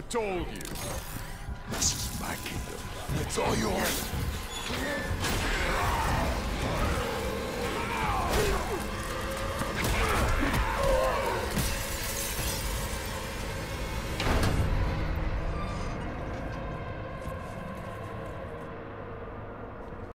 Told you. This is my kingdom. It's all yours.